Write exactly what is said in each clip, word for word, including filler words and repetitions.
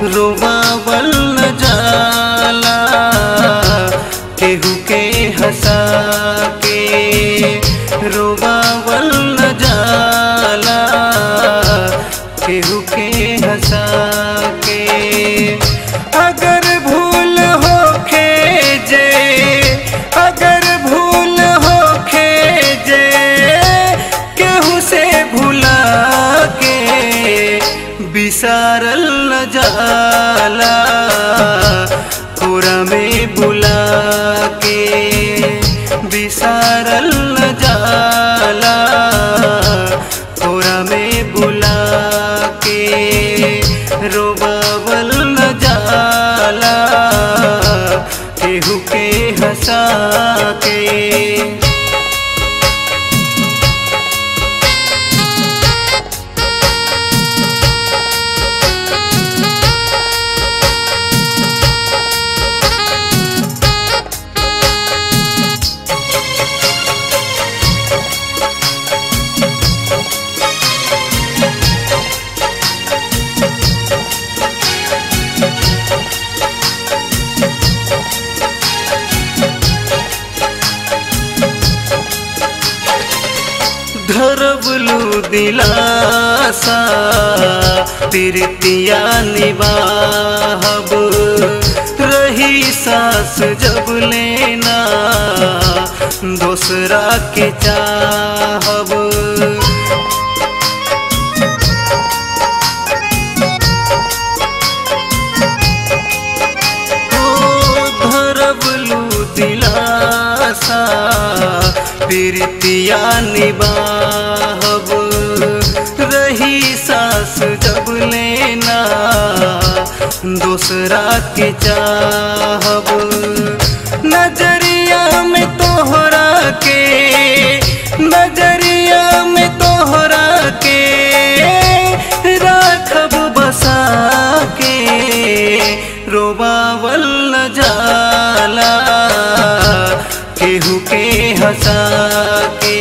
रोवावल न जाला केहू के हंसा के, रोवावल न जाला केहू के हंसा के। अगर भूल होखे जे, अगर भूल होखे जे केहू से भुला के, बिसारल न जाला कोरा में बुला के, बिसारल न जाला कोरा में बुला के। रोवावल न जाला केहू के हंसा के। धरबलू दिलासा तिरतिया निभाहब, रही सांस जब लेना दूसरा के चाहब। धरबलू दिलासा तिरतिया निभाहब, रही सांस जब लेना दूसरा के चाहब। नजरिया में तोहरा के, नजरिया में तोहरा के राखब बसा के। रोवावल न जाला केहू के हंसा के,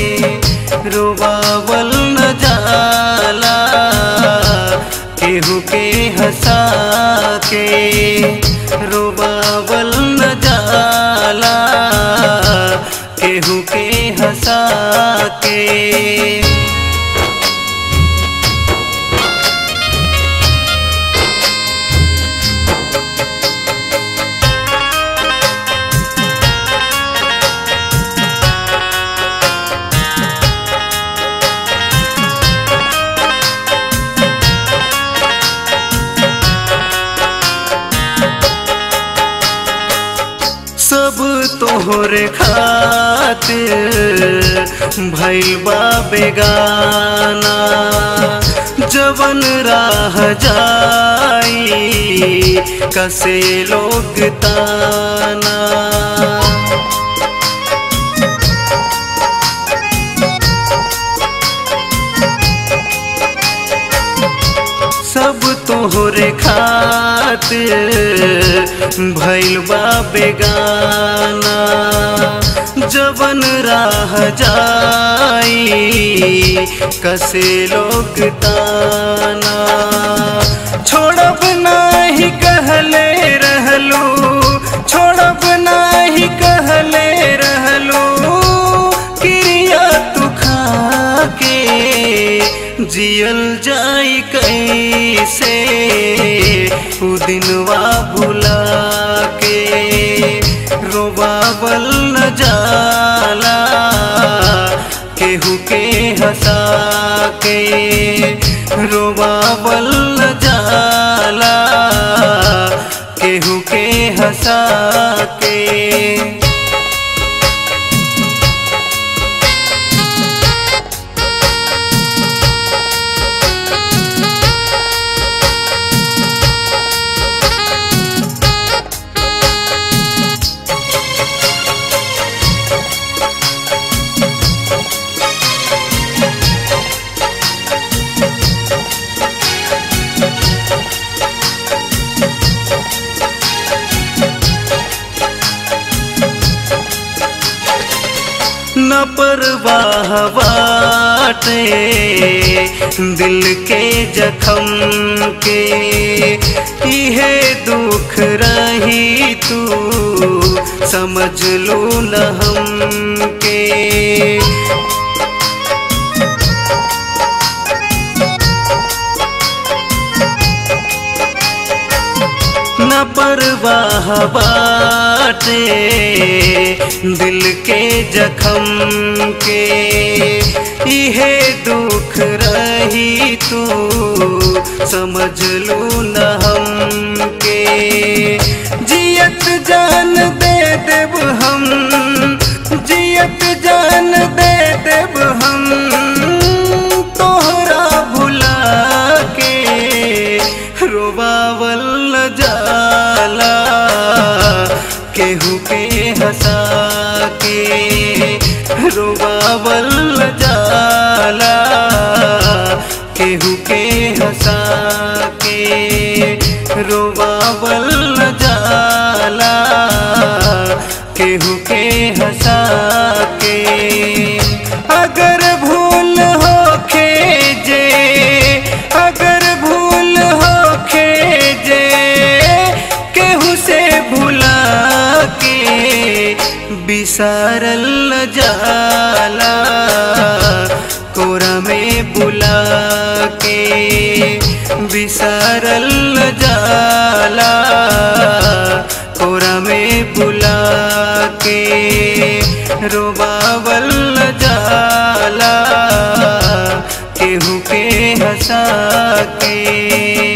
रोवावल न जाला केहू के हंसा के, रोवावल न जाला केहू के हंसा के। सब तोहरे खातिर भइल बा बेगाना, जवन राह जाई कसे लोग ताना। सब तोहरे खातिर भइल बा बेगाना, जवन राह जाई कसे लोग ताना। छोड़ब नाही कहले रहलू, छोड़ब नाही कहले रहलू क्रिया तू खा के। जियल जाई कैसे उ दिनवा भुला के, रोवावल न जाला केहू के हंसा के, रोवावल न जाला केहू के हंसा के। न परवाह बाटे बाटे दिल के जखम के, इहे दुख रही तू समझ लो न हमके। न परवाह बाटे दिल के जखम के, इहे दुख रही तू समझ लो न हमके। जियत जान दे देब हम, जियत जान दे देब हम तोहरा भुला के। रोवावल जाला केहू के हंसा के, रोवावल जाला केहू के हंसा के, रोवावल जाला केहू के हंसा के। अगर भूल होखे जे, अगर भूल होखे जे केहू से भुला के, बिसारल जाला कोरा में बुला के, बिसारल जाला कोरा में बुला के। रोवावल जाला केहू के हंसा के।